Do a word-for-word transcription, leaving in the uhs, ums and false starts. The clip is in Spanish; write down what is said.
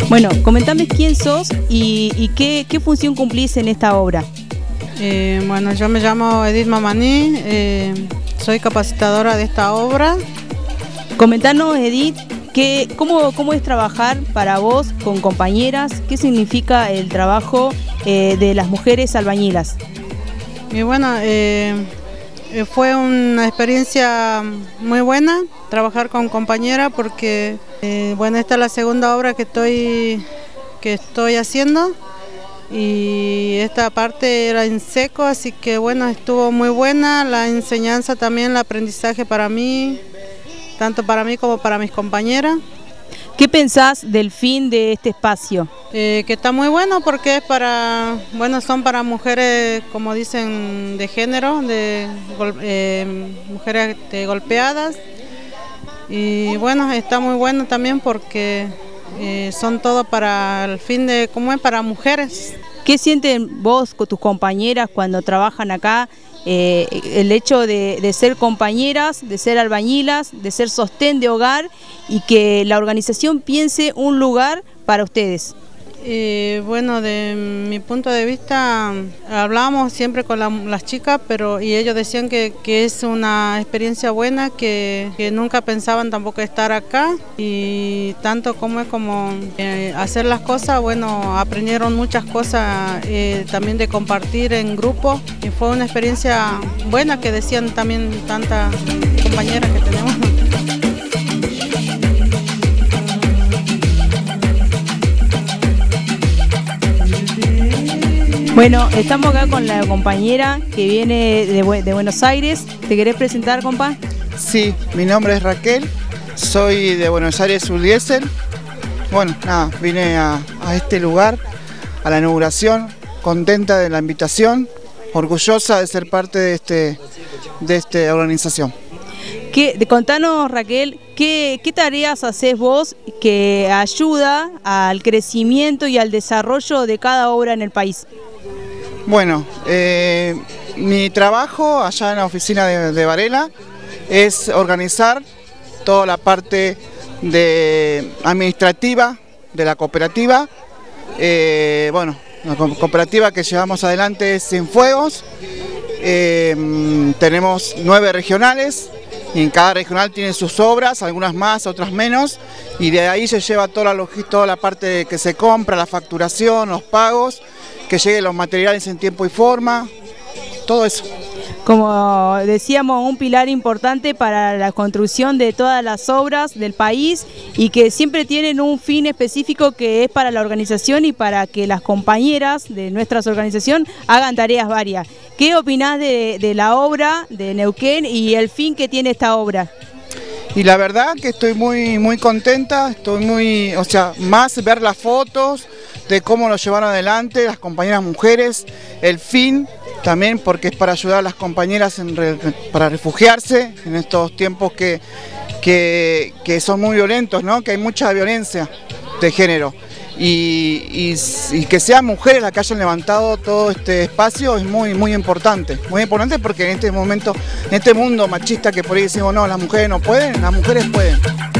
Bueno, comentame quién sos y, y qué, qué función cumplís en esta obra. Eh, bueno, yo me llamo Edith Mamaní, eh, soy capacitadora de esta obra. Comentanos, Edith, que, cómo, cómo es trabajar para vos con compañeras, qué significa el trabajo eh, de las mujeres albañilas. Y bueno, eh, fue una experiencia muy buena trabajar con compañeras porque eh, bueno, esta es la segunda obra que estoy, que estoy haciendo. Y esta parte era en seco, así que bueno, estuvo muy buena, la enseñanza también, el aprendizaje para mí, tanto para mí como para mis compañeras. ¿Qué pensás del fin de este espacio? Eh, que está muy bueno porque es para, bueno, son para mujeres, como dicen, de género, de eh, mujeres de golpeadas. Y bueno, está muy bueno también porque Eh, son todo para el fin de, ¿cómo es? Para mujeres. ¿Qué sienten vos con tus compañeras cuando trabajan acá? Eh, el hecho de, de ser compañeras, de ser albañilas, de ser sostén de hogar y que la organización piense un lugar para ustedes. Eh, bueno, de mi punto de vista, hablábamos siempre con la, las chicas, pero y ellos decían que, que es una experiencia buena, que, que nunca pensaban tampoco estar acá y tanto como es como eh, hacer las cosas, bueno, aprendieron muchas cosas eh, también de compartir en grupo y fue una experiencia buena que decían también tantas compañeras que tenemos. Bueno, estamos acá con la compañera que viene de, de Buenos Aires. ¿Te querés presentar, compa? Sí, mi nombre es Raquel, soy de Buenos Aires, Ulieser. Bueno, nada, vine a, a este lugar, a la inauguración, contenta de la invitación, orgullosa de ser parte de, este, de esta organización. ¿Qué, de, contanos, Raquel, ¿qué, qué tareas haces vos que ayuda al crecimiento y al desarrollo de cada obra en el país? Bueno, eh, mi trabajo allá en la oficina de, de Varela es organizar toda la parte de administrativa de la cooperativa. Eh, bueno, la cooperativa que llevamos adelante es Cienfuegos. Eh, tenemos nueve regionales y en cada regional tiene sus obras, algunas más, otras menos, y de ahí se lleva toda la, toda la parte que se compra, la facturación, los pagos, que lleguen los materiales en tiempo y forma, todo eso. Como decíamos, un pilar importante para la construcción de todas las obras del país y que siempre tienen un fin específico que es para la organización y para que las compañeras de nuestra organización hagan tareas varias. ¿Qué opinás de, de la obra de Neuquén y el fin que tiene esta obra? Y la verdad que estoy muy, muy contenta, estoy muy, o sea, más ver las fotos de cómo lo llevaron adelante las compañeras mujeres, el fin también porque es para ayudar a las compañeras en re, para refugiarse en estos tiempos que, que, que son muy violentos, ¿no? Que hay mucha violencia de género. Y, y, y que sean mujeres las que hayan levantado todo este espacio es muy, muy importante, muy importante porque en este momento, en este mundo machista que por ahí decimos no, las mujeres no pueden, las mujeres pueden.